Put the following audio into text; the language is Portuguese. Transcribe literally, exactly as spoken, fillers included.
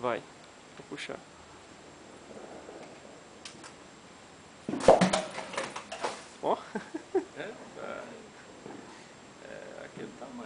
Vai, vou puxar. Ó. É, é aquele tamanho.